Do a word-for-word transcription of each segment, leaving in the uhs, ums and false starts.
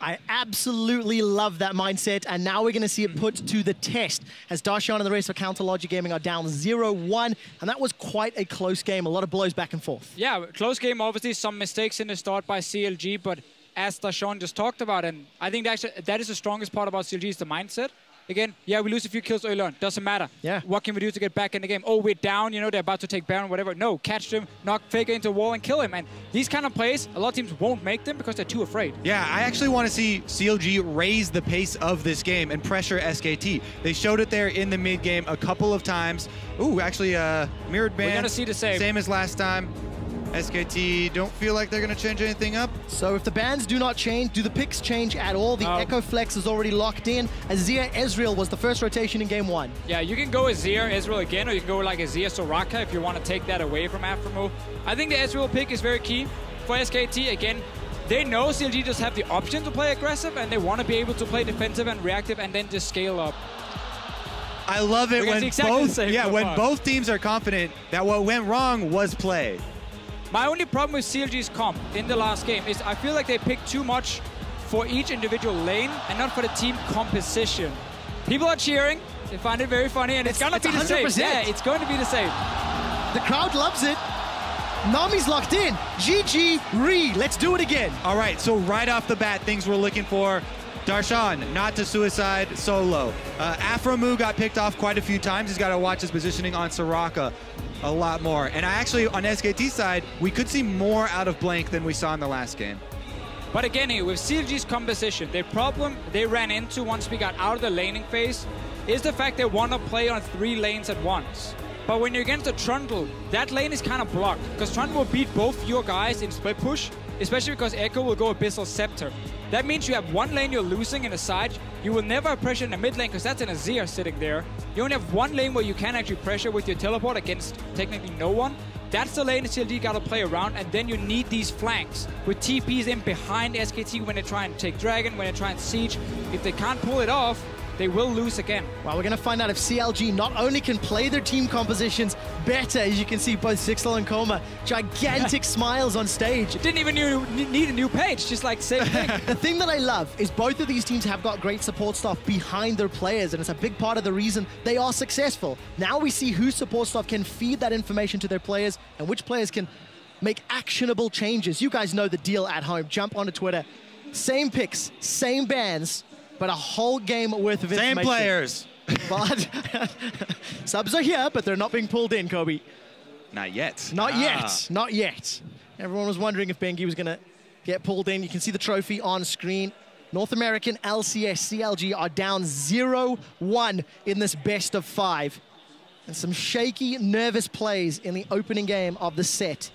I absolutely love that mindset, and now we're going to see it put to the test as Darshan and the race for Counter Logic Gaming are down zero one, and that was quite a close game, a lot of blows back and forth. Yeah, close game, obviously some mistakes in the start by C L G, but as Darshan just talked about, and I think that, actually, that is the strongest part about C L G is the mindset. Again, yeah, we lose a few kills early on. Doesn't matter. Yeah. What can we do to get back in the game? Oh, we're down. You know, they're about to take Baron, whatever. No, catch them, knock Faker into a wall and kill him. And these kind of plays, a lot of teams won't make them because they're too afraid. Yeah, I actually want to see C L G raise the pace of this game and pressure S K T. They showed it there in the mid game a couple of times. Ooh, actually, uh, mirrored ban. We're gonna see the same. Same as last time. S K T don't feel like they're going to change anything up. So if the bans do not change, do the picks change at all? The Oh. Echo Flex is already locked in. Azir Ezreal was the first rotation in game one. Yeah, you can go Azir, Ezreal again, or you can go like Azir, Soraka if you want to take that away from Aphromoo. I think the Ezreal pick is very key for S K T. Again, they know C L G just have the option to play aggressive, and they want to be able to play defensive and reactive and then just scale up. I love it when exactly both yeah so when far. both teams are confident that what went wrong was play. My only problem with C L G's comp in the last game is I feel like they picked too much for each individual lane and not for the team composition. People are cheering, they find it very funny, and it's, It's- gonna it's be the one hundred same. percent. Yeah, it's going to be the same. The crowd loves it. Nami's locked in. G G, re, let's do it again. All right, so right off the bat, things we're looking for. Darshan, not to suicide solo. Uh, Aphromoo got picked off quite a few times. He's got to watch his positioning on Soraka a lot more. And I actually, on S K T side, we could see more out of Blank than we saw in the last game. But again, here, with C L G's composition, the problem they ran into once we got out of the laning phase is the fact they want to play on three lanes at once. But when you're against a Trundle, that lane is kind of blocked, because Trundle will beat both your guys in split push, especially because Echo will go Abyssal Scepter. That means you have one lane you're losing in the side. You will never have pressure in the mid lane, because that's an Azir sitting there. You only have one lane where you can actually pressure with your teleport against technically no one. That's the lane C L G got to play around, and then you need these flanks with T Ps in behind S K T when they try and take Dragon, when they try and siege. If they can't pull it off, they will lose again. Well, we're going to find out if C L G not only can play their team compositions better, as you can see both Sixel and Koma, gigantic smiles on stage. Didn't even need, need a new page, just like same thing. The thing that I love is both of these teams have got great support staff behind their players, and it's a big part of the reason they are successful. Now we see whose support staff can feed that information to their players and which players can make actionable changes. You guys know the deal at home. Jump onto Twitter. Same picks, same bans, but a whole game worth of information. Same players. But subs are here, but they're not being pulled in, Kobe. Not yet. Not Ah. yet. Not yet. Everyone was wondering if Bengi was going to get pulled in. You can see the trophy on screen. North American L C S C L G are down zero one in this best of five. And some shaky, nervous plays in the opening game of the set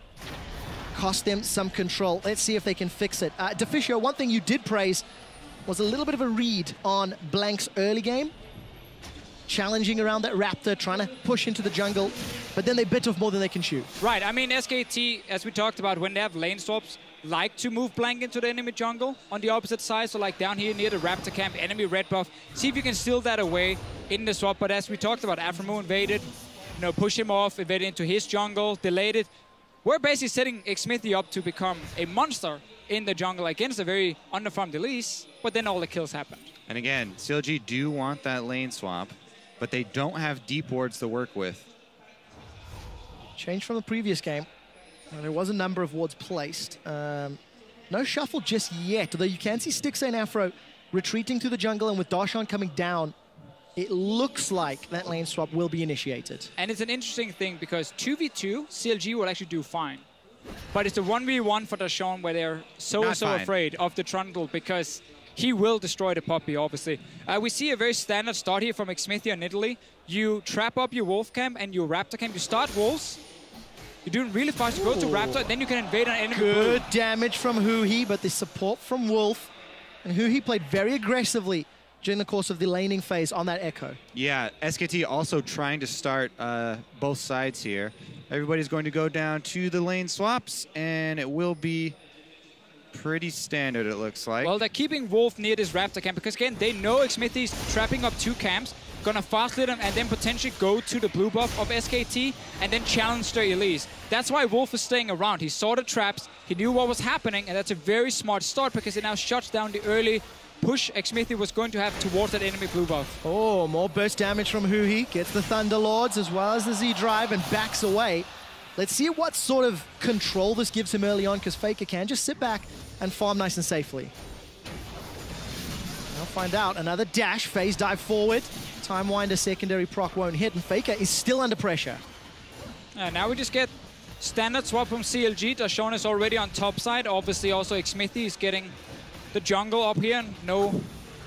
cost them some control. Let's see if they can fix it. Uh, Deficio, one thing you did praise was a little bit of a read on Blank's early game. Challenging around that Raptor, trying to push into the jungle, but then they bit off more than they can shoot. Right, I mean, S K T, as we talked about, when they have lane swaps, like to move Blank into the enemy jungle on the opposite side, so like down here near the Raptor camp, enemy red buff, see if you can steal that away in the swap. But as we talked about, Aphromoo invaded, you know, push him off, invaded into his jungle, delayed it. We're basically setting Xmithie up to become a monster in the jungle against a very underfarmed Elise, but then all the kills happened. And again, C L G do want that lane swap, but they don't have deep wards to work with. Change from the previous game. Uh, there was a number of wards placed. Um, no shuffle just yet, although you can see Stixxer and Afro retreating to the jungle, and with Darshan coming down, it looks like that lane swap will be initiated. And it's an interesting thing because two v two, C L G will actually do fine. But it's a one v one for Darshan where they're so, Not so fine. afraid of the Trundle because he will destroy the puppy, obviously. Uh, we see a very standard start here from Xmithie in Italy. You trap up your Wolf camp and your Raptor camp. You start Wolves. You're doing really fast. You go to Ooh. Raptor, then you can invade an enemy. Good pool. damage from Huhi, but the support from Wolf. And Huhi played very aggressively during the course of the laning phase on that Echo. Yeah, S K T also trying to start uh, both sides here. Everybody's going to go down to the lane swaps, and it will be pretty standard, it looks like. Well, they're keeping Wolf near this Raptor camp because, again, they know Xmithie's trapping up two camps. gonna fast lead him, and then potentially go to the blue buff of S K T, and then challenge their Elise. That's why Wolf is staying around. He saw the traps, he knew what was happening, and that's a very smart start because it now shuts down the early push Xmithie was going to have towards that enemy blue buff. Oh, more burst damage from Huhi. Gets the Thunder Lords as well as the Z-Drive and backs away. Let's see what sort of control this gives him early on, because Faker can just sit back and farm nice and safely. I'll find out. Another dash, phase dive forward. Time Winder secondary proc won't hit, and Faker is still under pressure. Uh, now we just get standard swap from C L G. Dashon is already on top side. Obviously also Xmithie is getting the jungle up here, and no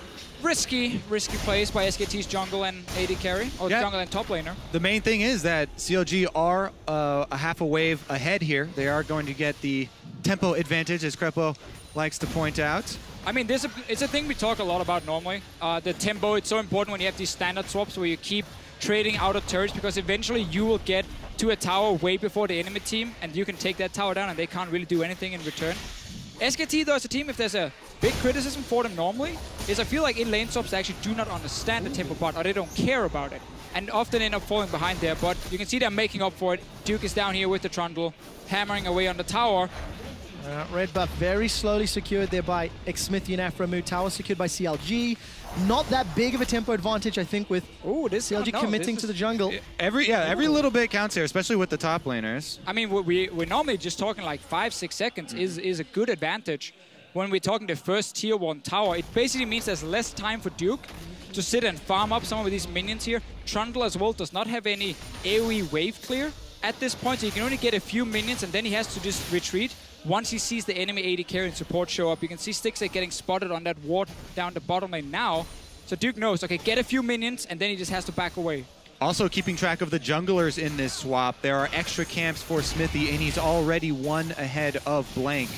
risky, risky plays by S K T's jungle and A D carry, or yeah. jungle and top laner. The main thing is that C L G are uh, a half a wave ahead here. They are going to get the tempo advantage, as Krepo likes to point out. I mean, this it's a thing we talk a lot about normally. Uh, the tempo, it's so important when you have these standard swaps where you keep trading out of turrets, because eventually you will get to a tower way before the enemy team, and you can take that tower down and they can't really do anything in return. S K T, though, as a team, if there's a big criticism for them normally, is I feel like in lane swaps they actually do not understand the tempo part, or they don't care about it, and often end up falling behind there. But you can see they're making up for it. Duke is down here with the Trundle, hammering away on the tower. Uh, red buff very slowly secured there by Xmithie and Aphromoo. Tower secured by C L G. Not that big of a tempo advantage, I think, with Ooh, this, C L G no, committing this to the is, jungle. Every yeah, every little bit counts here, especially with the top laners. I mean, we, we're normally just talking like five, six seconds mm-hmm. is, is a good advantage. When we're talking the first tier one tower, it basically means there's less time for Duke to sit and farm up some of these minions here. Trundle as well does not have any AoE wave clear at this point, so you can only get a few minions, and then he has to just retreat once he sees the enemy A D carry and support show up. You can see Stixxay getting spotted on that ward down the bottom lane now. So Duke knows, okay, get a few minions, and then he just has to back away. Also keeping track of the junglers in this swap. There are extra camps for Xmithie, and he's already one ahead of Blank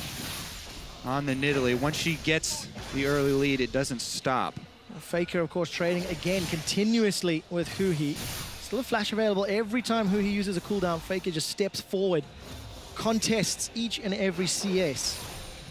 on the Nidalee. Once she gets the early lead, it doesn't stop. Faker, of course, trading again continuously with Huhi. Still a flash available every time Huhi uses a cooldown. Faker just steps forward, contests each and every C S.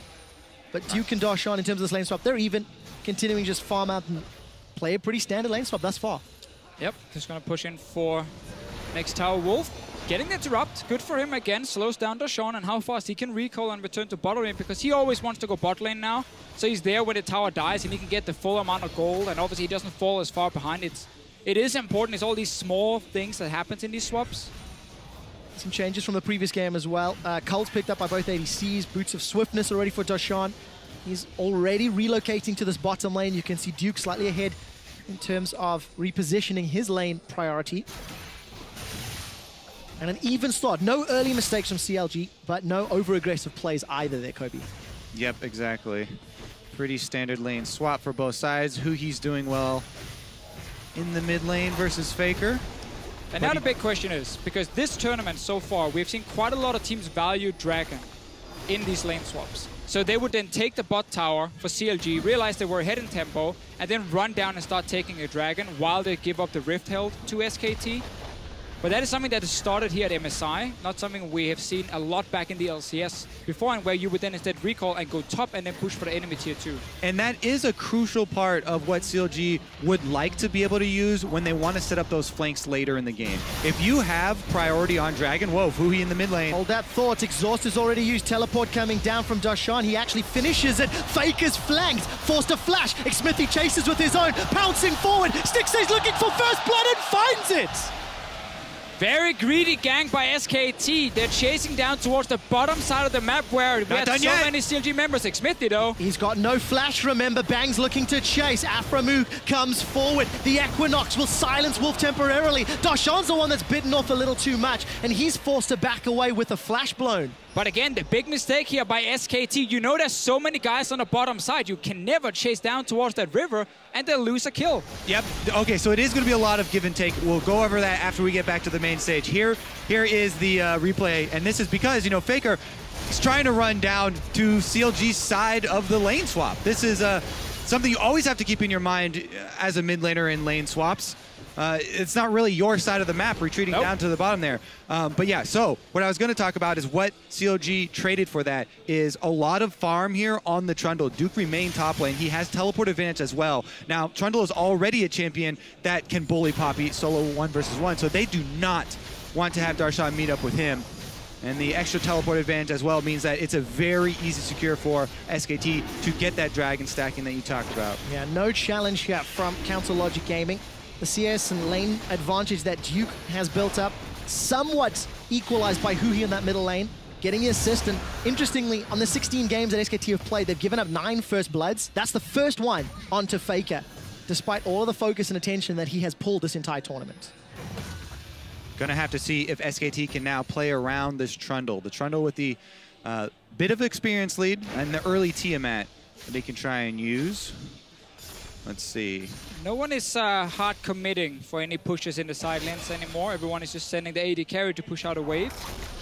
But Duke and Dashon, in terms of this lane swap, they're even continuing just farm out and play a pretty standard lane swap thus far. Yep, just gonna push in for next tower. Wolf getting the interrupt, good for him again, slows down Dashon and how fast he can recall and return to bot lane, because he always wants to go bot lane now. So he's there when the tower dies and he can get the full amount of gold, and obviously he doesn't fall as far behind. It's, it is important, it's all these small things that happens in these swaps. Some changes from the previous game as well. Uh, Cult's picked up by both A D Cs, Boots of Swiftness already for Dashon. He's already relocating to this bottom lane. You can see Duke slightly ahead in terms of repositioning his lane priority. And an even start. No early mistakes from C L G, but no over-aggressive plays either there, Kobe. Yep, exactly. Pretty standard lane swap for both sides. Huhi's doing well in the mid lane versus Faker. And now the big question is, because this tournament so far, we've seen quite a lot of teams value Dragon in these lane swaps. So they would then take the bot tower for C L G, realize they were ahead in tempo, and then run down and start taking a Dragon while they give up the Rift Held to S K T. But that is something that has started here at M S I, not something we have seen a lot back in the L C S before, and where you would then instead recall and go top and then push for the enemy tier two. And that is a crucial part of what C L G would like to be able to use when they want to set up those flanks later in the game. If you have priority on Dragon, whoa, Huhi in the mid lane. Hold that thought. Exhaust is already used. Teleport coming down from Dashon. He actually finishes it. Faker's flanked. Forced a flash. Xmithie chases with his own. Pouncing forward. Stixxay's looking for first blood and finds it. Very greedy gang by S K T. They're chasing down towards the bottom side of the map where we Not had done so yet. many C L G members. Xmithie, though. He's got no flash, remember. Bang's looking to chase. Aphromoo comes forward. The Equinox will silence Wolf temporarily. Dashon's the one that's bitten off a little too much, and he's forced to back away with a flash blown. But again, the big mistake here by S K T, you know there's so many guys on the bottom side. You can never chase down towards that river and they'll lose a kill. Yep. Okay, so it is going to be a lot of give and take. We'll go over that after we get back to the main stage. Here, here is the uh, replay, and this is because, you know, Faker is trying to run down to C L G's side of the lane swap. This is uh, something you always have to keep in your mind as a mid laner in lane swaps. uh, it's not really your side of the map, retreating Nope. down to the bottom there. Um, but yeah, so what I was going to talk about is what C L G traded for that is a lot of farm here on the Trundle. Duke remained top lane. He has teleport advantage as well. Now, Trundle is already a champion that can bully Poppy solo one versus one, so they do not want to have Darshan meet up with him. And the extra teleport advantage as well means that it's a very easy secure for S K T to get that dragon stacking that you talked about. Yeah, no challenge here from Council Logic Gaming. The C S and lane advantage that Duke has built up, somewhat equalized by Huhi in that middle lane, getting the assist. And interestingly, on the sixteen games that S K T have played, they've given up nine First Bloods. That's the first one onto Faker, despite all the focus and attention that he has pulled this entire tournament. Gonna have to see if S K T can now play around this Trundle. The Trundle with the uh, bit of experience lead and the early Tiamat that they can try and use. Let's see. No one is uh, hard committing for any pushes in the side lanes anymore. Everyone is just sending the A D carry to push out a wave.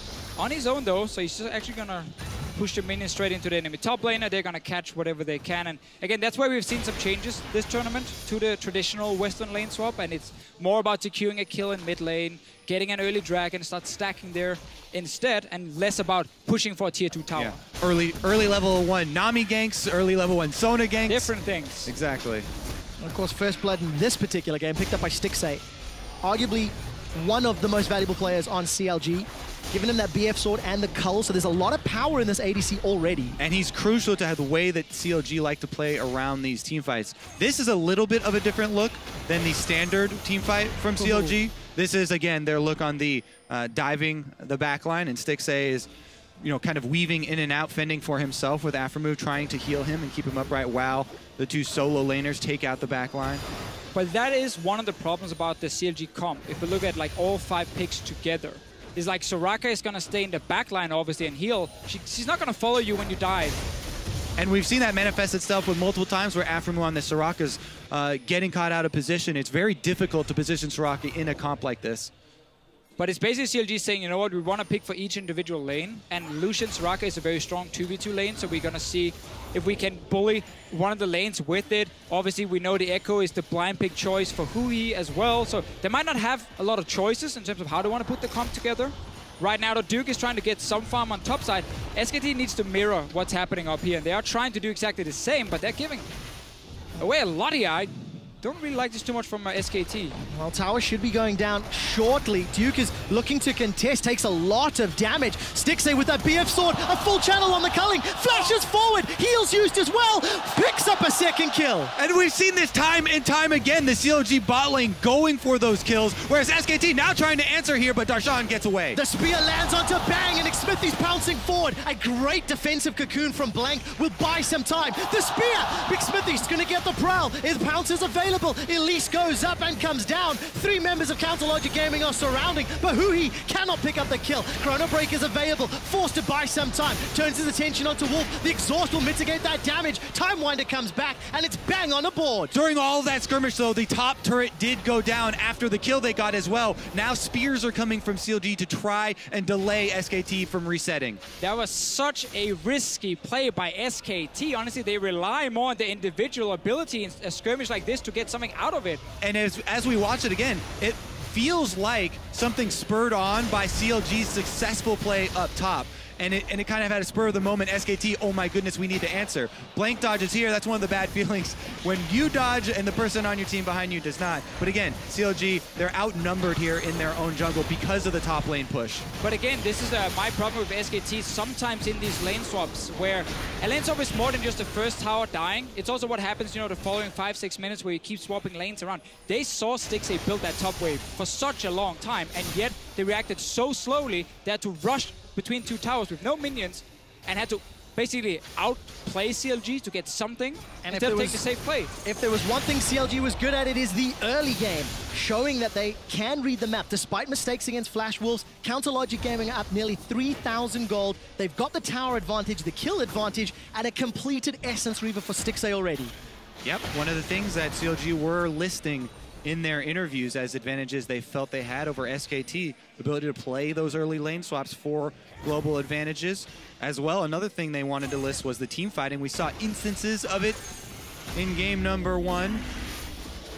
On his own though, so he's just actually gonna push the minions straight into the enemy top laner. They're gonna catch whatever they can. And again, that's why we've seen some changes this tournament to the traditional Western lane swap. And it's more about securing a kill in mid lane, getting an early dragon, start stacking there instead, and less about pushing for a tier two tower. Yeah. Early, early level one Nami ganks, early level one Sona ganks. Different things. Exactly. And of course, First Blood in this particular game, picked up by Stixxay. Arguably one of the most valuable players on C L G. Giving him that B F sword and the cull, so there's a lot of power in this A D C already. And he's crucial to have the way that C L G like to play around these team fights. This is a little bit of a different look than the standard team fight from C L G. Ooh. This is, again, their look on the uh, diving the backline, and Stixxay is, you know, kind of weaving in and out, fending for himself with Aphromoo, trying to heal him and keep him upright while the two solo laners take out the backline. But that is one of the problems about the C L G comp. If we look at like all five picks together, is like Soraka is going to stay in the backline, obviously, and heal. She, she's not going to follow you when you dive. And we've seen that manifest itself with multiple times where Aphromoo on the Soraka's uh, getting caught out of position. It's very difficult to position Soraka in a comp like this. But it's basically C L G saying, you know what, we want to pick for each individual lane. And Lucian Soraka is a very strong two v two lane, so we're going to see if we can bully one of the lanes with it. Obviously, we know the Echo is the blind pick choice for Huhi as well. So they might not have a lot of choices in terms of how they want to put the comp together. Right now, the Duke is trying to get some farm on top side. S K T needs to mirror what's happening up here. And they are trying to do exactly the same, but they're giving away a lot here. I don't really like this too much from uh, S K T. Well, tower should be going down shortly. Duke is looking to contest, takes a lot of damage. Stixxay with that B F sword, a full channel on the culling, flashes forward, heals used as well, picks up a second kill. And we've seen this time and time again, the C L G bot lane going for those kills, whereas S K T now trying to answer here, but Darshan gets away. The spear lands onto Bang, and Xmithie's pouncing forward. A great defensive cocoon from Blank will buy some time. The spear, Xmithie's gonna get the prowl. His pounce is available. Elise goes up and comes down. Three members of Council Logic Gaming are surrounding, but Huhi cannot pick up the kill. Chrono Break is available, forced to buy some time. Turns his attention onto Wolf. The exhaust will mitigate that damage. Time Winder comes back, and it's Bang on the board. During all that skirmish, though, the top turret did go down after the kill they got as well. Now spears are coming from C L G to try and delay S K T from resetting. That was such a risky play by S K T. Honestly, they rely more on the individual ability in a skirmish like this to get something out of it. And as, as we watch it again, it feels like something spurred on by C L G's successful play up top. And it, and it kind of had a spur of the moment, S K T, oh my goodness, we need to answer. Blank dodges here, that's one of the bad feelings when you dodge and the person on your team behind you does not. But again, C L G, they're outnumbered here in their own jungle because of the top lane push. But again, this is uh, my problem with S K T sometimes in these lane swaps, where a lane swap is more than just the first tower dying. It's also what happens, you know, the following five, six minutes where you keep swapping lanes around. They saw Stixxay build that top wave for such a long time, and yet they reacted so slowly they had to rush between two towers with no minions and had to basically outplay C L G to get something and instead of take the safe play. If there was one thing C L G was good at, it is the early game, showing that they can read the map. Despite mistakes against Flash Wolves, Council Logic Gaming are up nearly three thousand gold. They've got the tower advantage, the kill advantage, and a completed Essence Reaver for Stixxay already. Yep, one of the things that C L G were listing in their interviews as advantages they felt they had over S K T, the ability to play those early lane swaps for global advantages. As well, another thing they wanted to list was the team fighting. We saw instances of it in game number one.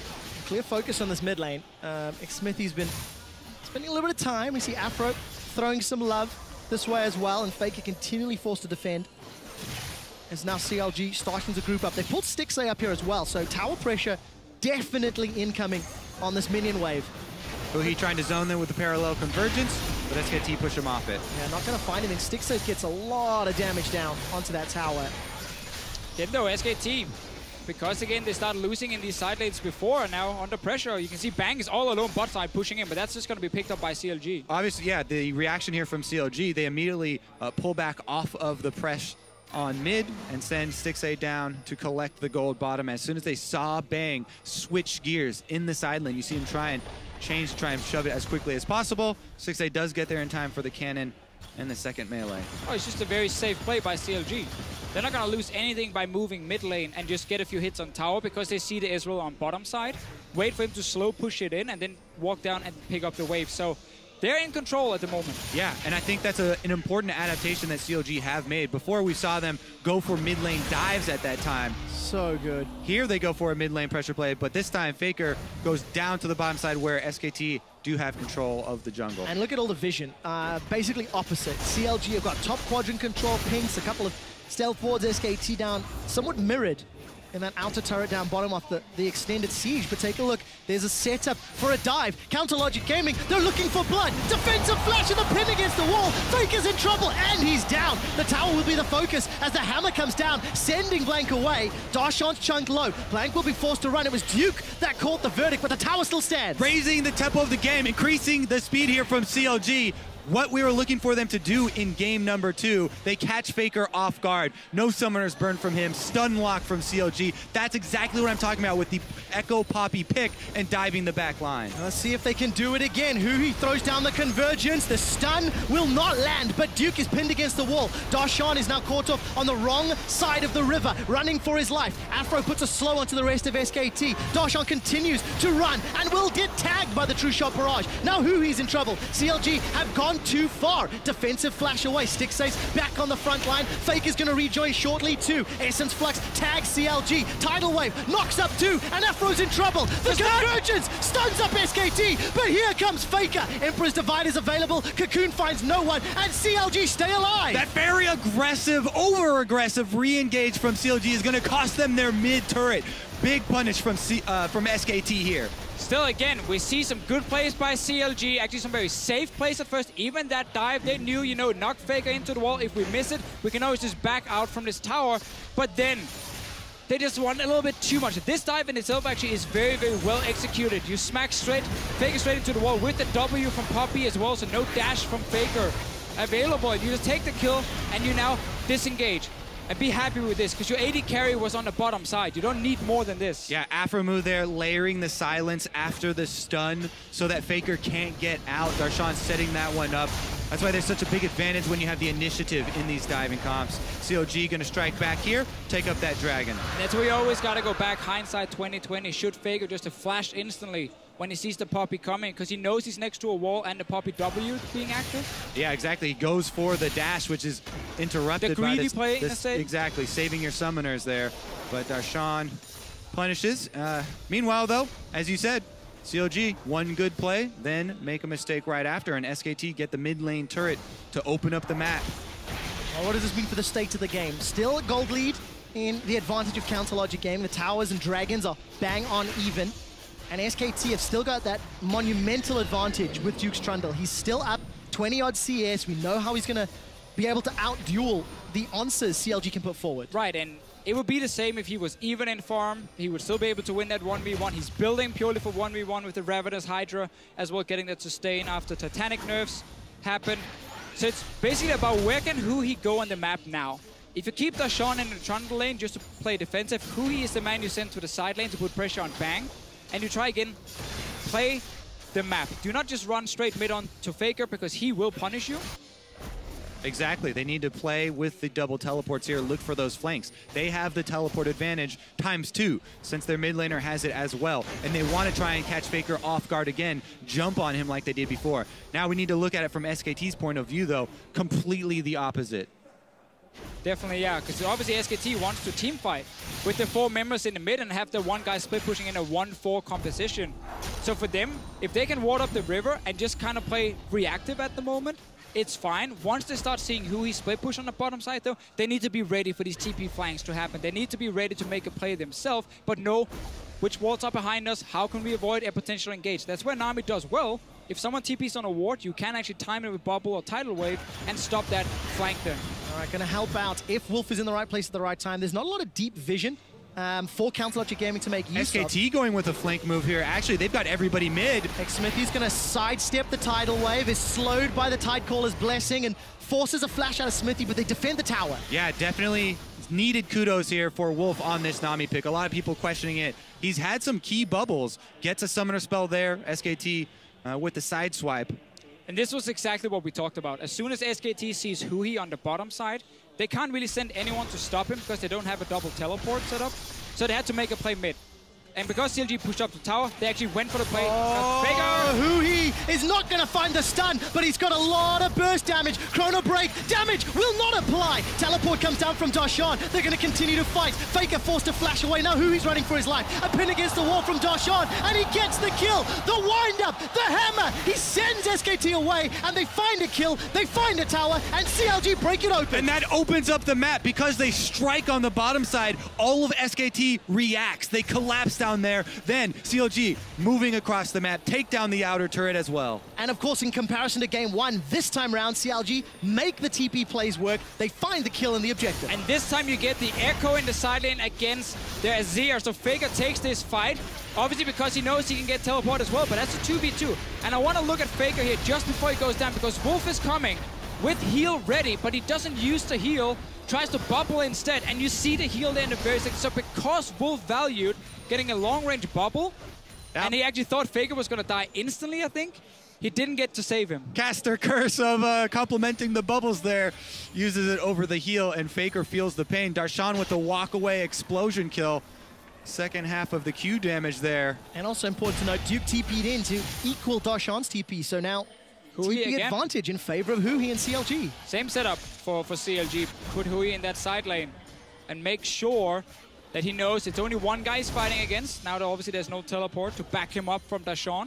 clear focus on this mid lane. Um, Xmithie's been spending a little bit of time. We see Afro throwing some love this way as well, and Faker continually forced to defend. As now C L G starting to group up. They pulled Stixxay up here as well, so tower pressure definitely incoming on this minion wave. Huhi trying to zone them with the parallel convergence, but S K T push him off it. Yeah, not going to find anything. Stixxay gets a lot of damage down onto that tower. Then though, S K T, because again they started losing in these side lanes before, and now under pressure. You can see Bang is all alone bot side pushing in, but that's just going to be picked up by C L G. Obviously, yeah, the reaction here from C L G, they immediately uh, pull back off of the press on mid and send Stixxay down to collect the gold bottom. As soon as they saw Bang switch gears in the side lane, you see him try and change to try and shove it as quickly as possible. Stixxay does get there in time for the cannon and the second melee. Oh, it's just a very safe play by C L G. They're not going to lose anything by moving mid lane and just get a few hits on tower because they see the Ezreal on bottom side, wait for him to slow push it in, and then walk down and pick up the wave. So they're in control at the moment. Yeah, and I think that's a, an important adaptation that C L G have made. Before we saw them go for mid lane dives at that time. So good. Here they go for a mid lane pressure play, but this time Faker goes down to the bottom side where S K T do have control of the jungle. And look at all the vision. Uh, basically opposite. C L G have got top quadrant control, pinks, a couple of stealth boards, S K T down, somewhat mirrored in that outer turret down bottom of the, the extended siege. But take a look, there's a setup for a dive. Counter Logic Gaming, they're looking for blood. Defensive flash and the pin against the wall. Faker's in trouble and he's down. The tower will be the focus as the hammer comes down, sending Blank away. Darshan's chunked low. Blank will be forced to run. It was Duke that caught the verdict, but the tower still stands. Raising the tempo of the game, increasing the speed here from C L G. What we were looking for them to do in game number two. They catch Faker off guard. No summoners burn from him. Stun lock from C L G. That's exactly what I'm talking about with the Echo Poppy pick and diving the back line. Let's see if they can do it again. Huhi throws down the convergence. The stun will not land, but Duke is pinned against the wall. Darshan is now caught off on the wrong side of the river, running for his life. Afro puts a slow onto the rest of S K T. Darshan continues to run and will get tagged by the True Shot Barrage. Now Huhi's in trouble. C L G have gone too far. Defensive flash away. Stixxay's back on the front line. Faker's going to rejoin shortly too. Essence Flux tags C L G. Tidal Wave knocks up two, and Afro's in trouble. The convergence stuns up S K T, but here comes Faker. Emperor's Divide is available. Cocoon finds no one, and C L G stay alive. That very aggressive, over-aggressive re-engage from C L G is going to cost them their mid turret. Big punish from C uh, from S K T here. Still, again, we see some good plays by C L G, actually some very safe plays at first. Even that dive, they knew, you know, knock Faker into the wall. If we miss it, we can always just back out from this tower. But then they just want a little bit too much. This dive in itself actually is very, very well executed. You smack straight, Faker straight into the wall with the W from Poppy as well, so no dash from Faker available. You just take the kill and you now disengage. And be happy with this, because your A D carry was on the bottom side. You don't need more than this. Yeah, Aphromoo there, layering the silence after the stun so that Faker can't get out. Darshan setting that one up. That's why there's such a big advantage when you have the initiative in these diving comps. C L G gonna strike back here, take up that dragon. And that's where you always gotta go back, hindsight twenty twenty. Shoot Faker just to flash instantly when he sees the Poppy coming, because he knows he's next to a wall and the Poppy W being active. Yeah, exactly. He goes for the dash, which is interrupted the greedy by this, play, this exactly, saving your summoners there. But Darshan punishes. Uh, meanwhile, though, as you said, C L G, one good play, then make a mistake right after, and S K T get the mid lane turret to open up the map. Well, what does this mean for the state of the game? Still a gold lead in the advantage of Counter Logic Gaming. The towers and dragons are bang on even. And S K T have still got that monumental advantage with Duke's Trundle. He's still up twenty odd C S. We know how he's going to be able to out-duel the answers C L G can put forward. Right, and it would be the same if he was even in farm. He would still be able to win that one v one. He's building purely for one v one with the Ravenous Hydra, as well getting that sustain after Titanic nerfs happen. So it's basically about where can Huhi go on the map now. If you keep Darshan in the Trundle lane just to play defensive, Huhi is the man you send to the side lane to put pressure on Bang. And you try again, play the map. Do not just run straight mid on to Faker, because he will punish you. Exactly. They need to play with the double teleports here, look for those flanks. They have the teleport advantage times two, since their mid laner has it as well. And they want to try and catch Faker off guard again, jump on him like they did before. Now we need to look at it from S K T's point of view, though, completely the opposite. Definitely, yeah, because obviously S K T wants to team fight with the four members in the mid and have the one guy split pushing in a one four composition. So for them, if they can ward up the river and just kind of play reactive at the moment, it's fine. Once they start seeing who he split push on the bottom side, though, they need to be ready for these T P flanks to happen. They need to be ready to make a play themselves, but know which wards are behind us, how can we avoid a potential engage. That's where Nami does well. If someone T Ps on a ward, you can actually time it with bubble or tidal wave and stop that flank there. All right, going to help out if Wolf is in the right place at the right time. There's not a lot of deep vision um, for Counterlogic Gaming to make use S K T of. going with a flank move here. Actually, they've got everybody mid. xMiThy's going to sidestep the tidal wave, is slowed by the Tidecaller's blessing, and forces a flash out of Smithy, but they defend the tower. Yeah, definitely needed kudos here for Wolf on this Nami pick. A lot of people questioning it. He's had some key bubbles. Gets a summoner spell there. S K T uh, with the side swipe. And this was exactly what we talked about. As soon as S K T sees Huhi on the bottom side, they can't really send anyone to stop him because they don't have a double teleport set up. So they had to make a play mid. And because C L G pushed up the tower, they actually went for the play. Oh, Faker! Huhi is not going to find the stun, but he's got a lot of burst damage. Chrono Break damage will not apply. Teleport comes down from Darshan. They're going to continue to fight. Faker forced to flash away. Now Huhi's running for his life. A pin against the wall from Darshan, and he gets the kill. The wind-up, the hammer. He sends S K T away, and they find a kill. They find a tower, and C L G break it open. And that opens up the map because they strike on the bottom side. All of S K T reacts. They collapse down there. Then C L G moving across the map, take down the outer turret as well. And of course, in comparison to game one, this time round, C L G make the T P plays work. They find the kill and the objective. And this time you get the Echo in the side lane against the Azir. So Faker takes this fight, obviously because he knows he can get teleport as well, but that's a two v two. And I want to look at Faker here just before he goes down, because Wolf is coming with heal ready, but he doesn't use the heal, tries to bubble instead, and you see the heal there in the very second. So because Wolf valued getting a long-range bubble, yep, and he actually thought Faker was going to die instantly, I think, he didn't get to save him. Caster Curse of uh, complementing the bubbles there, uses it over the heal, and Faker feels the pain. Darshan with the walk-away explosion kill. Second half of the Q damage there. And also important to note, Duke T P'd in to equal Darshan's T P, so now Huhi T P again. advantage in favor of Huhi and C L G. Same setup for, for C L G. Put Huhi in that side lane and make sure that he knows it's only one guy he's fighting against. Now, obviously, there's no teleport to back him up from Darshan.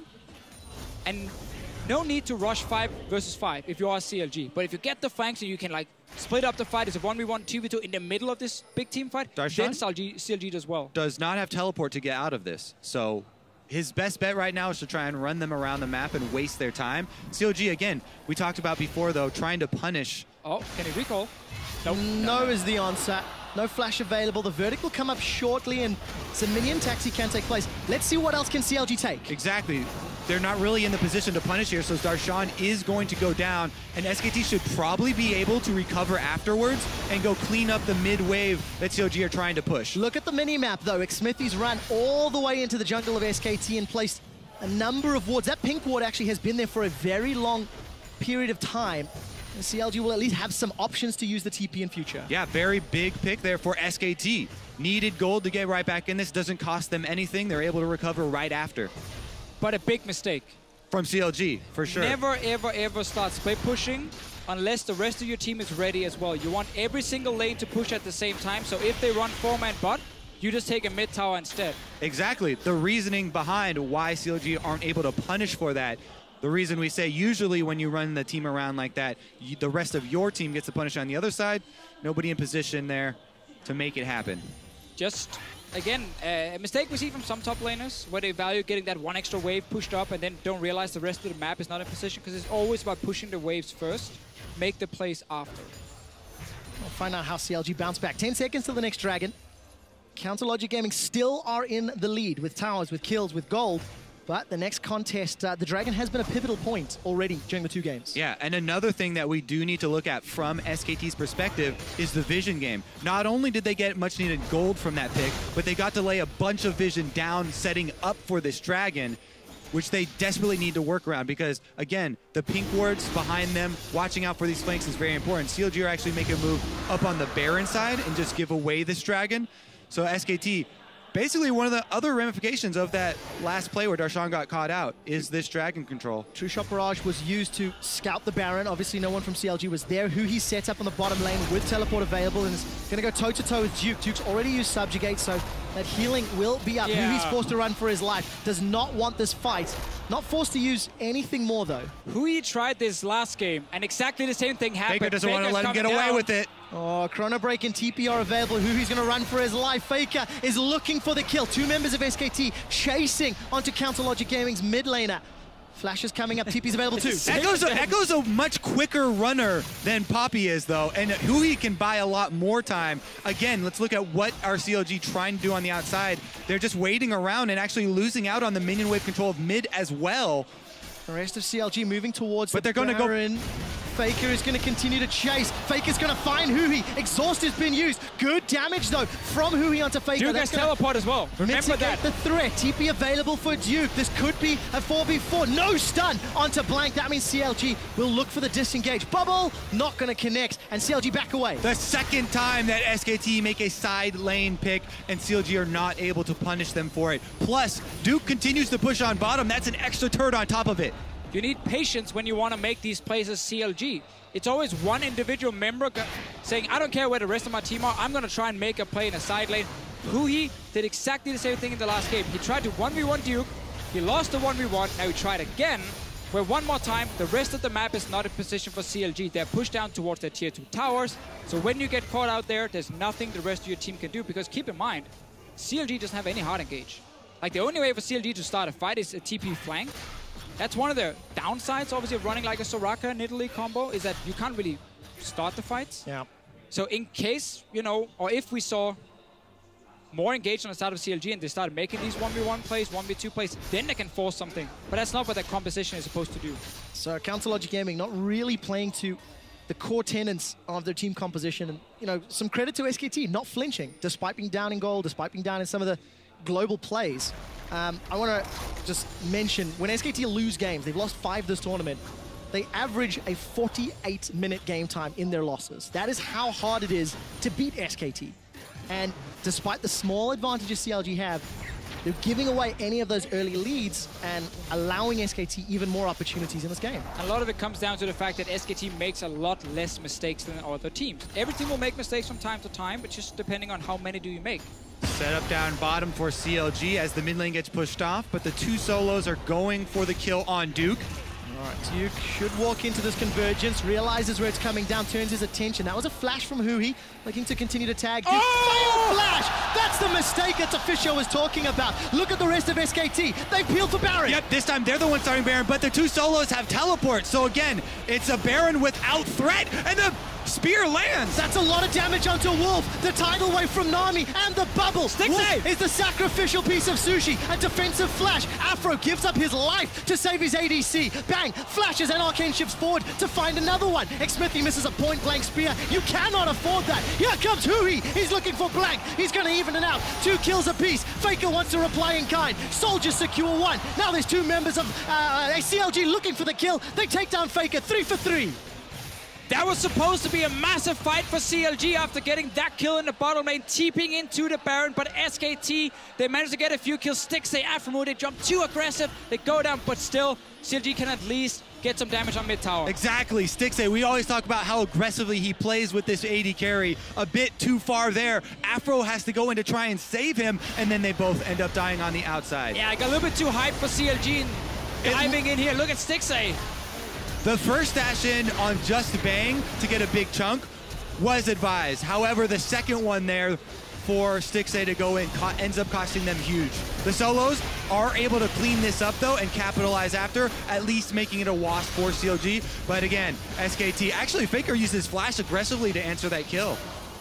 And no need to rush five versus five if you are C L G. But if you get the flanks and you can, like, split up the fight as a one v one, two v two in the middle of this big team fight, Darshan then C L G, C L G does well. Does not have teleport to get out of this. So his best bet right now is to try and run them around the map and waste their time. C L G, again, we talked about before, though, trying to punish. Oh, can he recall? Nope. No is the answer. No flash available. The verdict will come up shortly, and some minion taxi can take place. Let's see what else can C L G take. Exactly. They're not really in the position to punish here, so Darshan is going to go down, and S K T should probably be able to recover afterwards and go clean up the mid wave that C L G are trying to push. Look at the mini-map, though. xMiThy's run all the way into the jungle of S K T and placed a number of wards. That pink ward actually has been there for a very long period of time. And C L G will at least have some options to use the T P in future. Yeah, very big pick there for S K T. Needed gold to get right back in this. Doesn't cost them anything. They're able to recover right after. But a big mistake. From C L G, for sure. Never, ever, ever start split pushing unless the rest of your team is ready as well. You want every single lane to push at the same time, so if they run four-man bot, you just take a mid tower instead. Exactly. The reasoning behind why C L G aren't able to punish for that, the reason we say usually when you run the team around like that, you, the rest of your team gets to punish on the other side. Nobody in position there to make it happen. Just, again, uh, a mistake we see from some top laners where they value getting that one extra wave pushed up and then don't realize the rest of the map is not in position, because it's always about pushing the waves first, make the plays after. We'll find out how C L G bounce back. ten seconds till the next dragon. Counterlogic Gaming still are in the lead with towers, with kills, with gold. But the next contest, uh, the Dragon has been a pivotal point already during the two games. Yeah, and another thing that we do need to look at from S K T's perspective is the vision game. Not only did they get much needed gold from that pick, but they got to lay a bunch of vision down, setting up for this Dragon, which they desperately need to work around because, again, the pink wards behind them, watching out for these flanks is very important. C L G are actually making a move up on the Baron side and just give away this Dragon. So S K T basically one of the other ramifications of that last play where Darshan got caught out is this Dragon control. True Shot Barrage was used to scout the Baron. Obviously, no one from C L G was there. Who he set up on the bottom lane with teleport available and is going to go toe-to-toe with Duke. Duke's already used Subjugate, so that healing will be up. Yeah. Who he's forced to run for his life. Does not want this fight. Not forced to use anything more, though. Hui tried this last game, and exactly the same thing happened. Faker doesn't want to Faker's let him get coming away down. with it. Oh, Chrono Break and T P are available. Who he's going to run for his life. Faker is looking for the kill. Two members of S K T chasing onto Counter Logic Gaming's mid laner. Flash is coming up. T P's available too. Echo's a, Echo's a much quicker runner than Poppy is, though, and Hui can buy a lot more time. Again, let's look at what our C L G trying to do on the outside. They're just waiting around and actually losing out on the minion wave control of mid as well. The rest of C L G moving towards But the they're gonna go- Baron. Faker is going to continue to chase. Faker's going to find Hui. Exhaust has been used. Good damage, though, from Hui onto Faker. Duke That's has gonna teleport as well. Remember mitigate that. the threat. T P available for Duke. This could be a four v four. No stun onto Blank. That means C L G will look for the disengage. Bubble, not going to connect, and C L G back away. The second time that S K T make a side lane pick and C L G are not able to punish them for it. Plus, Duke continues to push on bottom. That's an extra turret on top of it. You need patience when you want to make these plays as C L G. It's always one individual member go- saying, I don't care where the rest of my team are, I'm going to try and make a play in a side lane. Hui did exactly the same thing in the last game. He tried to one v one Duke, he lost the one v one, now he tried again, where one more time, the rest of the map is not in position for C L G. They're pushed down towards their tier two towers, so when you get caught out there, there's nothing the rest of your team can do, because keep in mind, C L G doesn't have any hard engage. Like, the only way for C L G to start a fight is a T P flank. That's one of the downsides, obviously, of running like a Soraka and Italy combo, is that you can't really start the fights. Yeah. So in case, you know, or if we saw more engaged on the side of C L G and they started making these one v one plays, one v two plays, then they can force something. But that's not what that composition is supposed to do. So Counter Logic Gaming not really playing to the core tenets of their team composition. And, you know, some credit to S K T, not flinching, despite being down in goal, despite being down in some of the global plays. Um, I want to just mention, when S K T lose games, they've lost five this tournament, they average a forty-eight minute game time in their losses. That is how hard it is to beat S K T. And despite the small advantages C L G have, they're giving away any of those early leads and allowing S K T even more opportunities in this game. A lot of it comes down to the fact that S K T makes a lot less mistakes than other teams. Every team will make mistakes from time to time, but just depending on how many do you make. Set up down bottom for C L G as the mid lane gets pushed off, but the two solos are going for the kill on Duke. All right, Duke should walk into this convergence, realizes where it's coming down, turns his attention. That was a flash from Hui, looking to continue to tag. Duke, Oh! failed flash! That's the mistake that Official was talking about. Look at the rest of S K T. They peeled for Baron. Yep, this time they're the ones starting Baron, but the two solos have teleport. So again, it's a Baron without threat, and the spear lands. That's a lot of damage onto Wolf. The tidal wave from Nami and the bubble. Stick Wolf save. is the sacrificial piece of sushi. A defensive flash. Afro gives up his life to save his A D C. Bang! Flashes and Arcane shifts forward to find another one. Xmithie misses a point-blank spear. You cannot afford that. Here comes Hui. He's looking for Blank. He's going to even it out. Two kills apiece. Faker wants to reply in kind. Soldiers secure one. Now there's two members of uh, C L G looking for the kill. They take down Faker. Three for three. That was supposed to be a massive fight for C L G after getting that kill in the bottom lane, TPing into the Baron, but S K T, they managed to get a few kills. Stixxay, Aphromoo, they jump too aggressive, they go down, but still, C L G can at least get some damage on mid tower. Exactly, Stixxay. We always talk about how aggressively he plays with this A D carry. A bit too far there. Afro has to go in to try and save him, and then they both end up dying on the outside. Yeah, I got a little bit too hyped for C L G and diving in here. Look at Stixxay. The first dash in on Just Bang to get a big chunk was advised. However, the second one there for Stixxay to go in ends up costing them huge. The solos are able to clean this up though and capitalize after, at least making it a wash for C L G. But again, S K T, actually Faker uses Flash aggressively to answer that kill.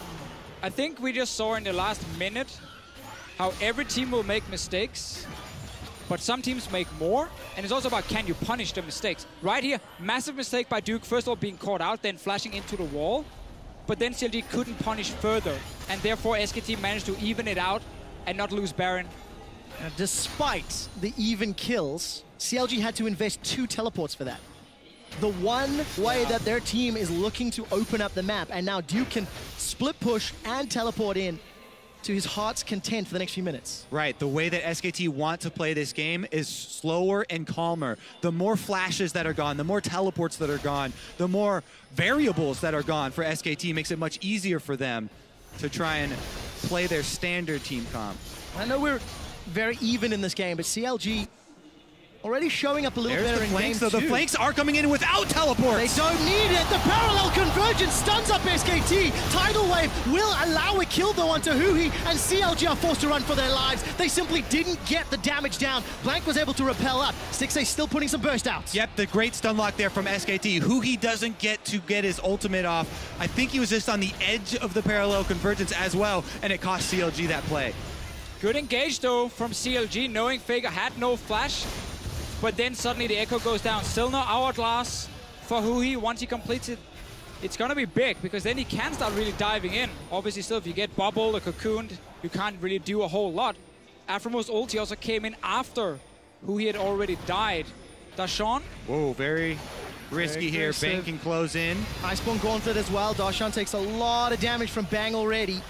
I think we just saw in the last minute how every team will make mistakes, but some teams make more, and it's also about can you punish the mistakes. Right here, massive mistake by Duke, first of all being caught out, then flashing into the wall, but then C L G couldn't punish further, and therefore S K T managed to even it out and not lose Baron. Now, despite the even kills, C L G had to invest two teleports for that. The one way Yeah. that their team is looking to open up the map, and now Duke can split push and teleport in. to his heart's content for the next few minutes. Right, the way that S K T want to play this game is slower and calmer. The more flashes that are gone, the more teleports that are gone, the more variables that are gone for S K T makes it much easier for them to try and play their standard team comp. I know we're very even in this game, but C L G already showing up a little There's better the in flanks, game though. two. The flanks are coming in without teleports. They don't need it. The parallel convergence stuns up S K T. Tidal Wave will allow a kill though onto Huhi, and C L G are forced to run for their lives. They simply didn't get the damage down. Blank was able to repel up. Stixxay still putting some burst outs. Yep, the great stun lock there from S K T. Huhi doesn't get to get his ultimate off. I think he was just on the edge of the parallel convergence as well, and it cost C L G that play. Good engage though from C L G, knowing Faker had no flash. But then suddenly the Echo goes down. Still no hourglass for Huhi. Once he completes it, it's going to be big, because then he can start really diving in. Obviously, still, if you get bubbled or cocooned, you can't really do a whole lot. Aphromo's ulti also came in after Huhi had already died. Darshan? Whoa, very risky Very here. aggressive. Bang can close in. Iceborne Gauntlet as well. Darshan takes a lot of damage from Bang already.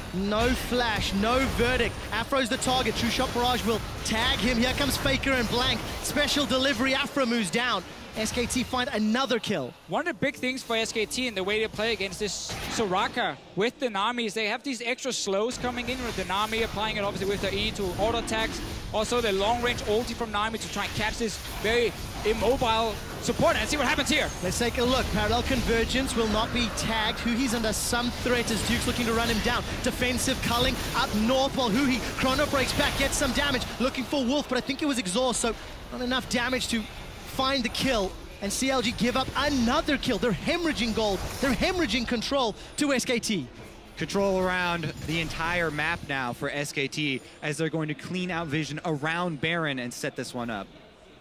No flash, no verdict. Afro's the target. True Shot Barrage will tag him. Here comes Faker and Blank. Special delivery. Afro moves down. S K T find another kill. One of the big things for S K T in the way they play against this Soraka with the Nami is they have these extra slows coming in with the Nami, applying it obviously with the E to auto attacks. Also the long range ulti from Nami to try and catch this very immobile support. And see what happens here. Let's take a look. Parallel convergence will not be tagged. Huhi's under some threat as Duke's looking to run him down. Defensive culling up north while Huhi chrono breaks back, gets some damage. Looking for Wolf, but I think it was exhaust, so not enough damage to find the kill. And C L G give up another kill. They're hemorrhaging gold. They're hemorrhaging control to S K T. Control around the entire map now for S K T as they're going to clean out vision around Baron and set this one up.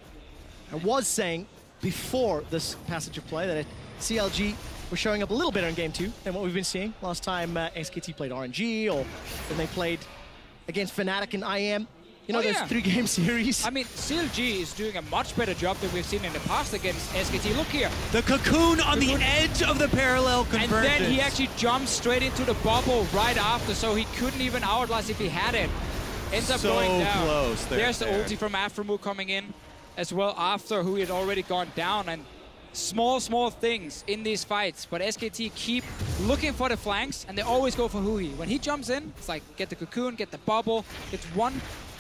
I was saying before this passage of play that C L G were showing up a little better in game two than what we've been seeing. Last time uh, S K T played R N G, or when they played against Fnatic and I M. You know, Oh, those yeah. three-game series. I mean, C L G is doing a much better job than we've seen in the past against S K T. Look here. The cocoon on the edge of the parallel convergence. And then he actually jumps straight into the bubble right after, so he couldn't even outlast if he had it. Ends up So going down. close there, There's the there. ulti from Aphromoo coming in as well after who had already gone down. And small, small things in these fights, but S K T keep looking for the flanks, and they always go for Huhi. When he jumps in, it's like get the cocoon, get the bubble, get one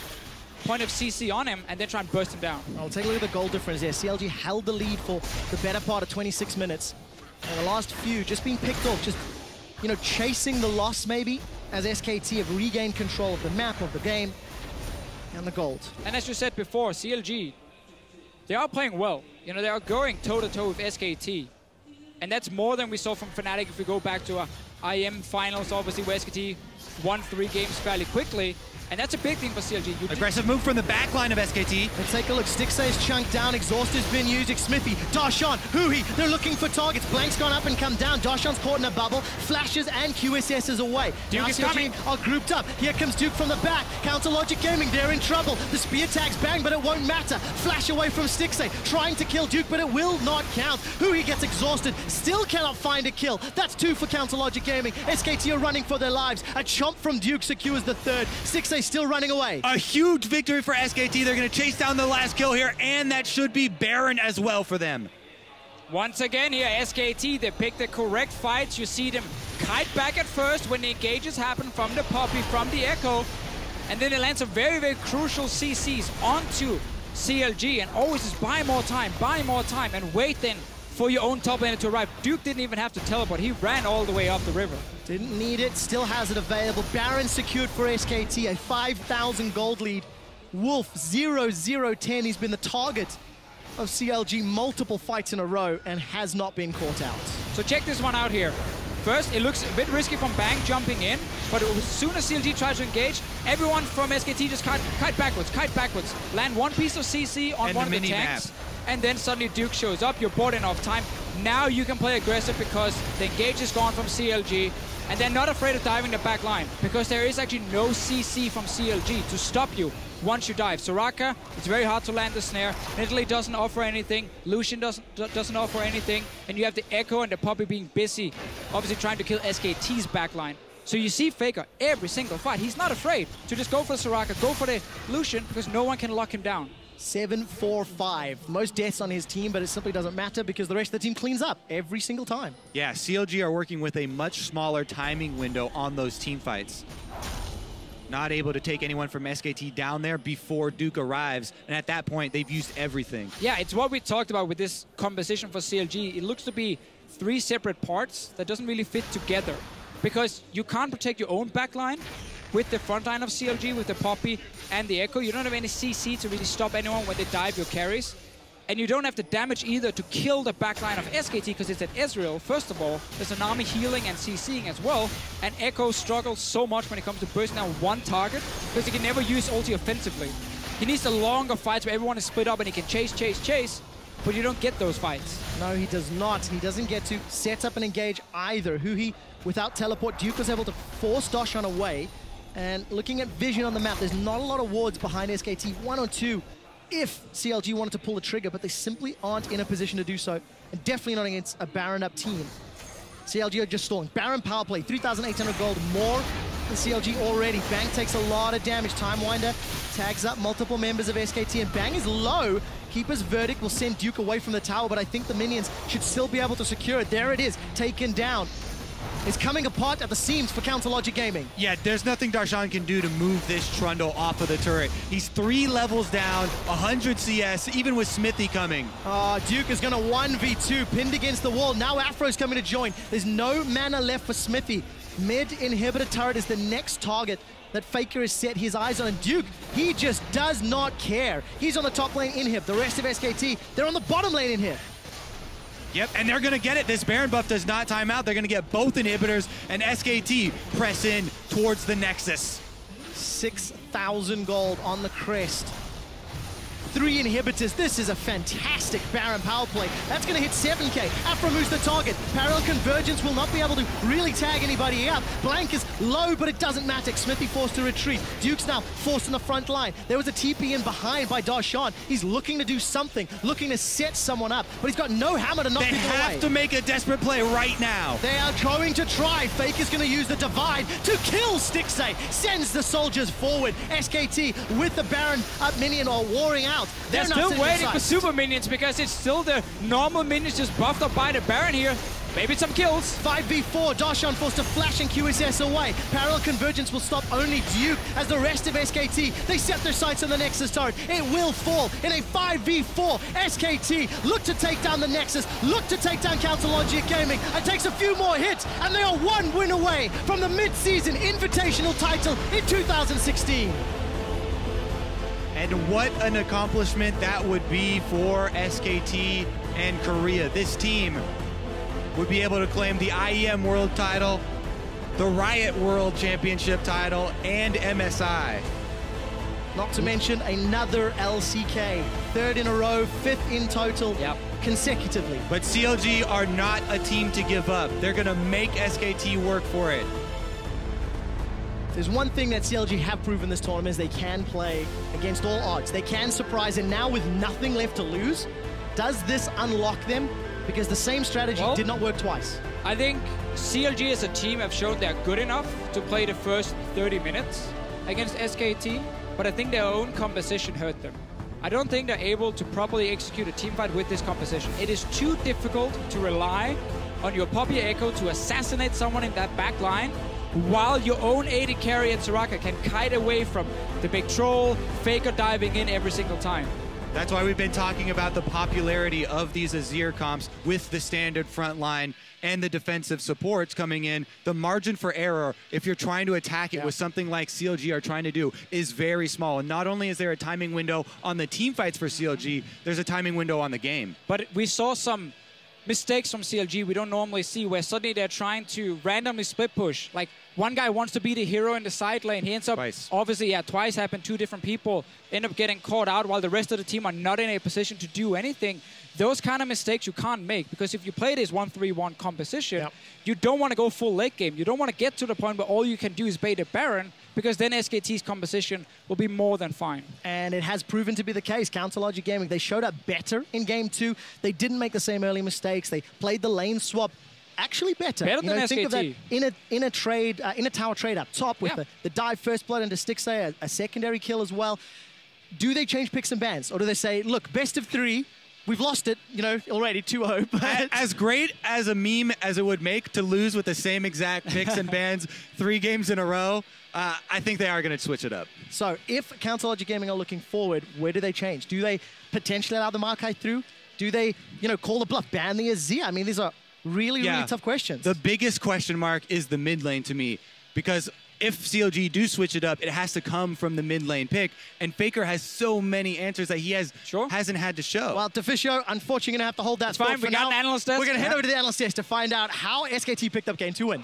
point of C C on him, and then try and burst him down. I'll take a look at the goal difference there. C L G held the lead for the better part of twenty-six minutes. And the last few just being picked off, just, you know, chasing the loss maybe, as S K T have regained control of the map, of the game, and the gold. And as you said before, C L G, they are playing well. You know, they are going toe-to-toe with S K T. And that's more than we saw from Fnatic if we go back to a I M finals, obviously, where S K T won three games fairly quickly. And that's a big thing for C L G. You Aggressive move from the back line of S K T. Let's take a look. Stixxay's chunked down. Exhaust has been used. Xmithie, Darshan, Huhi. They're looking for targets. Blank's gone up and come down. Darshan's caught in a bubble. Flashes and Q S S's away. Duke Now is C L G coming. are grouped up. Here comes Duke from the back. Counter Logic Gaming. They're in trouble. The spear tags bang, but it won't matter. Flash away from Stixxay. Trying to kill Duke, but it will not count. Huhi gets exhausted. Still cannot find a kill. That's two for Counter Logic Gaming. S K T are running for their lives. A chomp from Duke secures the third. Stixxay still running away. A huge victory for S K T. They're going to chase down the last kill here, and that should be Baron as well for them. Once again here, S K T, they pick the correct fights. You see them kite back at first when the engages happen from the Poppy, from the Echo. And then they land some very, very crucial C Cs onto C L G. And always just buy more time, buy more time, and wait then for your own top laner to arrive. Duke didn't even have to teleport. He ran all the way up the river. Didn't need it, still has it available. Baron secured for S K T, a five thousand gold lead. Wolf, zero zero ten. He's been the target of C L G multiple fights in a row and has not been caught out. So check this one out here. First, it looks a bit risky from Bang jumping in, but as soon as C L G tries to engage, everyone from S K T just kite, kite backwards, kite backwards. Land one piece of C C on And one the of the mini tanks, map. and then suddenly Duke shows up. You're bored enough time. Now you can play aggressive because the engage is gone from C L G, and they're not afraid of diving the back line because there is actually no C C from C L G to stop you once you dive. Soraka, it's very hard to land the snare. Italy doesn't offer anything. Lucian doesn't doesn't offer anything. And you have the Echo and the Poppy being busy, obviously trying to kill S K T's backline. So you see Faker every single fight. He's not afraid to just go for Soraka, go for the Lucian, because no one can lock him down. seven four five. Most deaths on his team, but it simply doesn't matter because the rest of the team cleans up every single time. Yeah, C L G are working with a much smaller timing window on those team fights. Not able to take anyone from S K T down there before Duke arrives, and at that point, they've used everything. Yeah, it's what we talked about with this composition for C L G. It looks to be three separate parts that doesn't really fit together, because you can't protect your own backline with the front line of C L G, with the Poppy and the Echo. You don't have any C C to really stop anyone when they dive your carries. And you don't have the damage either to kill the backline of S K T, because it's at Ezreal. First of all, there's an army healing and CCing as well. And Echo struggles so much when it comes to bursting out one target, because he can never use ulti offensively. He needs the longer fights where everyone is split up and he can chase, chase, chase. But you don't get those fights. No, he does not. He doesn't get to set up and engage either. Huhi, without teleport, Duke was able to force Doshan away. And looking at vision on the map, there's not a lot of wards behind S K T. One or two if C L G wanted to pull the trigger, but they simply aren't in a position to do so. And definitely not against a Baron up team. C L G are just stalling. Baron power play, three thousand eight hundred gold more than C L G already. Bang takes a lot of damage. Timewinder tags up multiple members of S K T, and Bang is low. Keeper's Verdict will send Duke away from the tower, but I think the minions should still be able to secure it. There it is, taken down. It's coming apart at the seams for Counterlogic Gaming. Yeah, there's nothing Darshan can do to move this Trundle off of the turret. He's three levels down, one hundred C S, even with Smithy coming. Oh, Duke is gonna one v two, pinned against the wall. Now Afro's coming to join. There's no mana left for Smithy. Mid inhibitor turret is the next target that Faker has set his eyes on. And Duke, he just does not care. He's on the top lane inhib. The rest of S K T, they're on the bottom lane inhib. Yep, and they're gonna get it. This Baron buff does not time out. They're gonna get both inhibitors, and S K T press in towards the Nexus. six thousand gold on the crest. Three inhibitors. This is a fantastic Baron power play. That's going to hit seven K. Afro moves the target. Parallel Convergence will not be able to really tag anybody out. Blank is low, but it doesn't matter. Smithy forced to retreat. Duke's now forced in the front line. There was a T P in behind by Darshan. He's looking to do something, looking to set someone up, but he's got no hammer to knock they people away. They have to make a desperate play right now. They are going to try. Fake is going to use the Divide to kill Stixxay. Sends the soldiers forward. S K T with the Baron up minion or warring out. They're, They're still waiting inside. for super minions, because it's still the normal minions just buffed up by the Baron here. Maybe some kills. five v four, Darshan forced to flash and Q S S away. Parallel Convergence will stop only Duke as the rest of S K T, they set their sights on the Nexus turret. It will fall in a five v four. S K T look to take down the Nexus, look to take down Counterlogic Gaming, and takes a few more hits, and they are one win away from the mid-season Invitational title in two thousand sixteen. And what an accomplishment that would be for S K T and Korea. This team would be able to claim the I E M World title, the Riot World Championship title, and M S I. Not to mention another L C K. Third in a row, fifth in total, yep. consecutively. But C L G are not a team to give up. They're gonna make S K T work for it. There's one thing that C L G have proven this tournament is they can play against all odds. They can surprise, and now with nothing left to lose, does this unlock them? Because the same strategy well, did not work twice. I think C L G as a team have shown they're good enough to play the first thirty minutes against S K T, but I think their own composition hurt them. I don't think they're able to properly execute a team fight with this composition. It is too difficult to rely on your Poppy Echo to assassinate someone in that back line, while your own A D carry and Soraka can kite away from the big troll, Faker diving in every single time. That's why we've been talking about the popularity of these Azir comps with the standard front line and the defensive supports coming in. The margin for error, if you're trying to attack it yeah. with something like C L G are trying to do, is very small. And not only is there a timing window on the team fights for C L G, there's a timing window on the game. But we saw some mistakes from C L G we don't normally see, where suddenly they're trying to randomly split push. Like, one guy wants to be the hero in the side lane. He ends up, twice. obviously, yeah, twice happened. Two different people end up getting caught out while the rest of the team are not in a position to do anything. Those kind of mistakes you can't make, because if you play this one three one composition, yep. you don't want to go full late game. You don't want to get to the point where all you can do is bait a Baron, because then S K T's composition will be more than fine. And it has proven to be the case. Counterlogic Gaming, they showed up better in game two. They didn't make the same early mistakes. They played the lane swap actually better. Better you than know, S K T. think of that in a in a trade uh, in a tower trade up top with Yeah. the, the dive first blood into Stixxay, a, a secondary kill as well. Do they change picks and bans, or do they say, look, best of three? We've lost it, you know, already two oh. But As great as a meme as it would make to lose with the same exact picks and bans three games in a row, uh, I think they are going to switch it up. So if Council Logic Gaming are looking forward, where do they change? Do they potentially allow the Maokai through? Do they, you know, call the bluff, ban the Azir? I mean, these are really, Yeah. really tough questions. The biggest question mark is the mid lane to me, because if C L G do switch it up, it has to come from the mid lane pick, and Faker has so many answers that he has Sure. hasn't had to show. Well, Deficio, unfortunately, going to have to hold that It's spot fine, for we got now. an analyst desk. We're going to head Yeah. over to the analyst desk to find out how S K T picked up game two win.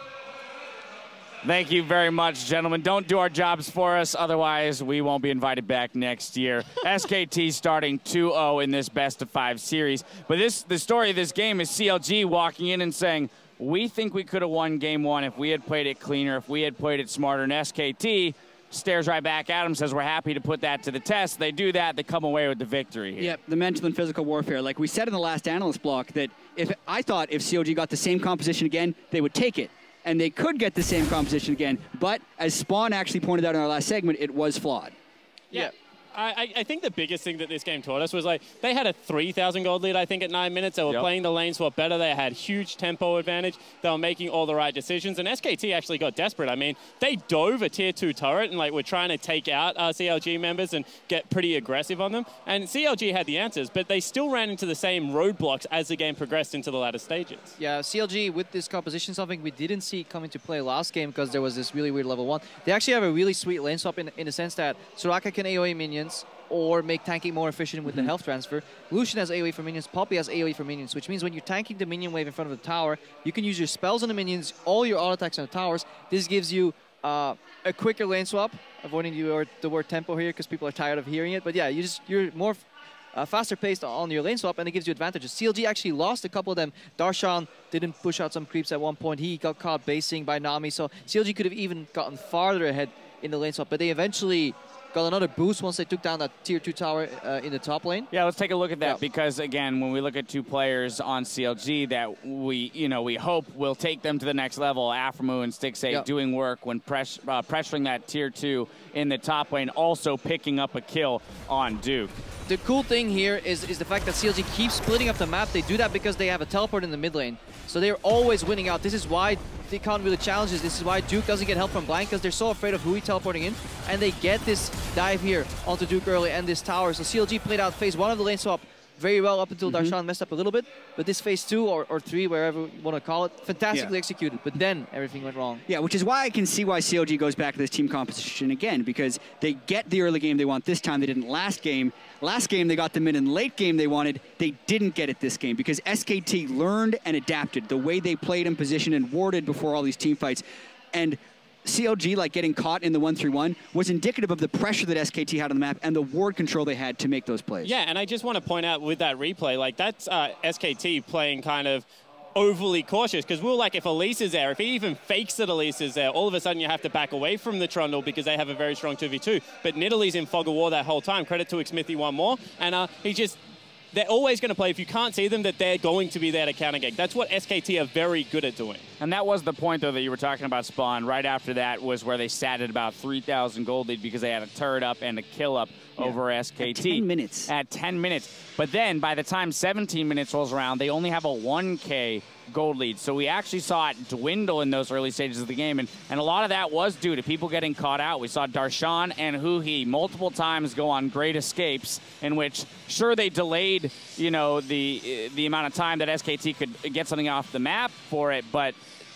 Thank you very much, gentlemen. Don't do our jobs for us, otherwise we won't be invited back next year. S K T starting two oh in this best of five series. But this, the story of this game is C L G walking in and saying, we think we could have won game one if we had played it cleaner, if we had played it smarter. And S K T stares right back at him, says we're happy to put that to the test. They do that, they come away with the victory here. Yep, the mental and physical warfare. Like we said in the last analyst block, that if I thought if C O G got the same composition again, they would take it. And they could get the same composition again. But as Spawn actually pointed out in our last segment, it was flawed. Yeah. I, I think the biggest thing that this game taught us was, like, they had a three thousand gold lead, I think, at nine minutes. They were Yep. playing the lane swap better. They had huge tempo advantage. They were making all the right decisions. And S K T actually got desperate. I mean, they dove a tier two turret and, like, were trying to take out uh, C L G members and get pretty aggressive on them. And C L G had the answers, but they still ran into the same roadblocks as the game progressed into the latter stages. Yeah, C L G with this composition, something we didn't see come into play last game because there was this really weird level one. They actually have a really sweet lane swap in, in the sense that Soraka can A O E minions or make tanking more efficient with Mm-hmm. the health transfer. Lucian has A O E for minions, Poppy has A O E for minions, which means when you're tanking the minion wave in front of the tower, you can use your spells on the minions, all your auto attacks on the towers. This gives you uh, a quicker lane swap, avoiding the word, the word tempo here because people are tired of hearing it. But yeah, you just, you're more Uh, faster paced on your lane swap, and it gives you advantages. C L G actually lost a couple of them. Darshan didn't push out some creeps at one point. He got caught basing by Nami, so C L G could have even gotten farther ahead in the lane swap, but they eventually got another boost once they took down that tier two tower uh, in the top lane. Yeah, let's take a look at that Yeah. because, again, when we look at two players on C L G that we, you know, we hope will take them to the next level, Aphromoo and Stixxay Yeah. doing work when press, uh, pressuring that tier two in the top lane, also picking up a kill on Duke. The cool thing here is, is the fact that C L G keeps splitting up the map. They do that because they have a teleport in the mid lane. So they're always winning out. This is why they can't really challenge this. This is why Duke doesn't get help from Blank, because they're so afraid of Hui teleporting in. And they get this dive here onto Duke early and this tower. So C L G played out phase one of the lane swap very well up until Mm-hmm. Darshan messed up a little bit. But this phase two or, or three, wherever you want to call it, fantastically Yeah. executed. But then everything went wrong. Yeah, which is why I can see why C L G goes back to this team composition again, because they get the early game they want this time. They didn't last game. Last game, they got the mid and late game they wanted. They didn't get it this game because S K T learned and adapted the way they played in position and warded before all these team fights. And C L G, like getting caught in the one three one, was indicative of the pressure that S K T had on the map and the ward control they had to make those plays. Yeah, and I just want to point out with that replay, like, that's uh, S K T playing kind of overly cautious, because we were like, if Elise is there, if he even fakes that Elise is there, all of a sudden you have to back away from the Trundle because they have a very strong two v two. But Nidalee's in fog of war that whole time. Credit to Xmithie one more. And uh, he just, they're always going to play, if you can't see them, that they're going to be there to counter gank. That's what S K T are very good at doing. And that was the point, though, that you were talking about, Spawn. Right after that was where they sat at about three thousand gold lead because they had a turret up and a kill up Yeah. over S K T. At ten minutes. At ten minutes. But then, by the time seventeen minutes rolls around, they only have a one K gold lead. So we actually saw it dwindle in those early stages of the game. And, and a lot of that was due to people getting caught out. We saw Darshan and Huhi multiple times go on great escapes in which, sure, they delayed, you know, the, the amount of time that S K T could get something off the map for it, but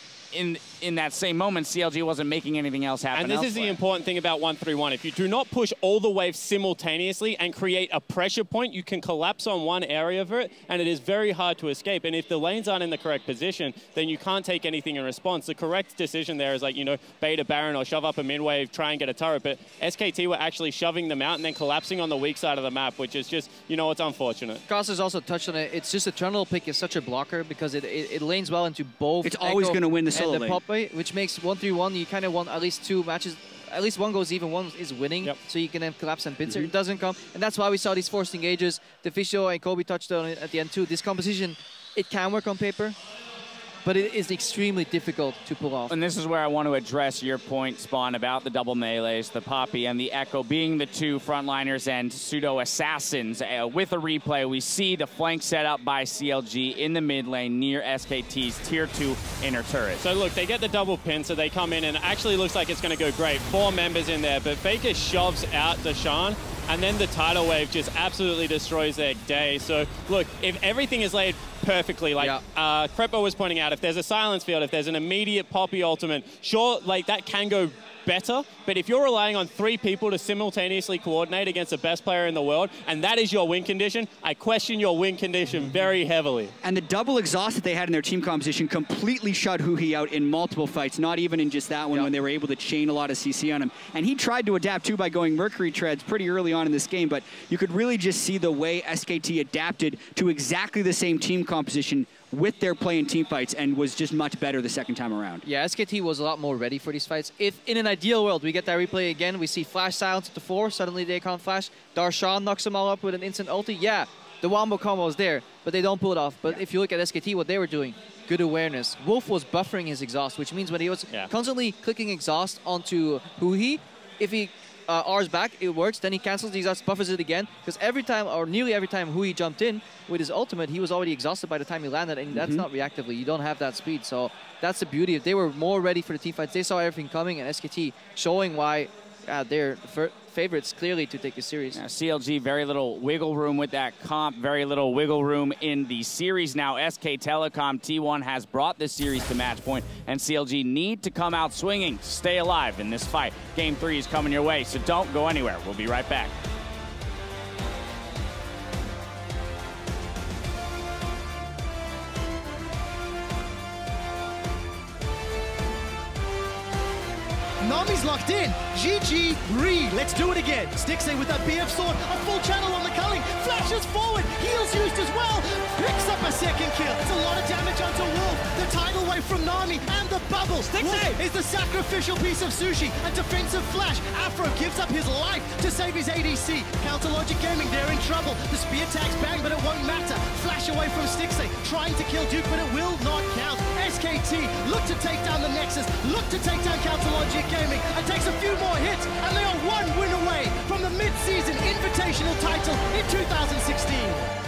in in that same moment, C L G wasn't making anything else happen. And this is the elsewhere. important thing about one three one. If you do not push all the waves simultaneously and create a pressure point, you can collapse on one area of it, and it is very hard to escape. And if the lanes aren't in the correct position, then you can't take anything in response. The correct decision there is, like, you know, bait a Baron or shove up a mid wave, try and get a turret. But S K T were actually shoving them out and then collapsing on the weak side of the map, which is just, you know, it's unfortunate. Costas also touched on it. It's just a Trundle pick is such a blocker because it, it, it lanes well into both. It's always Echo gonna win the and solo lane. Pop way, which makes one three one, you kind of want at least two matches. At least one goes even, one is winning, Yep. so you can then collapse and pincer. It doesn't come, and that's why we saw these forced engages. Deficio and Kobe touched on it at the end too. This composition, it can work on paper, but it is extremely difficult to pull off. And this is where I want to address your point, Spawn, about the double melees, the Poppy and the Echo being the two frontliners and pseudo-assassins. Uh, with a replay, we see the flank set up by C L G in the mid lane near S K T's tier two inner turret. So look, they get the double pin, so they come in and it actually looks like it's going to go great. Four members in there, but Faker shoves out Darshan, and then the tidal wave just absolutely destroys their day. So look, if everything is laid perfectly, like yeah. uh, Crepo was pointing out, if there's a silence field, if there's an immediate Poppy ultimate, sure, like that can go better, but if you're relying on three people to simultaneously coordinate against the best player in the world, and that is your win condition, I question your win condition very heavily. And the double exhaust that they had in their team composition completely shut Huhi out in multiple fights, not even in just that one, yep. when they were able to chain a lot of C C on him. And he tried to adapt too by going Mercury treads pretty early on in this game, but you could really just see the way S K T adapted to exactly the same team composition with their play in team fights and was just much better the second time around. Yeah, S K T was a lot more ready for these fights. If in an ideal world we get that replay again, we see Flash silence at the four, suddenly they can't flash. Darshan knocks them all up with an instant ulti. Yeah, the wombo combo is there, but they don't pull it off. But yeah. if you look at S K T, what they were doing, good awareness. Wolf was buffering his exhaust, which means when he was yeah. constantly clicking exhaust onto Huhi, if he uh, R's back, it works. Then he cancels the exhaust, buffers it again. Because every time, or nearly every time Huhi jumped in with his ultimate, he was already exhausted by the time he landed, and mm-hmm. that's not reactively. You don't have that speed. So that's the beauty. If they were more ready for the team fights, they saw everything coming, and S K T showing why uh, they're favorites clearly to take the series. Yeah, C L G, very little wiggle room with that comp, very little wiggle room in the series. Now S K Telecom T one has brought this series to match point, and C L G need to come out swinging to stay alive in this fight. Game three is coming your way, so don't go anywhere. We'll be right back. Nami's locked in. G G, re. Let's do it again. Stixxay with that B F sword. A full channel on the culling. Flashes forward. Heals used as well. Picks up a second kill. It's a lot of damage onto Wolf. The tidal wave from Nami and the bubble. Stixxay is the sacrificial piece of sushi. A defensive flash. Afro gives up his life to save his A D C. Counter Logic Gaming, they're in trouble. The spear tags bang, but it won't matter. Flash away from Stixxay. Trying to kill Duke, but it will not count. S K T look to take down the Nexus. Look to take down Counter Logic Gaming. And takes a few more hits, and they are one win away from the mid-season Invitational title in two thousand sixteen.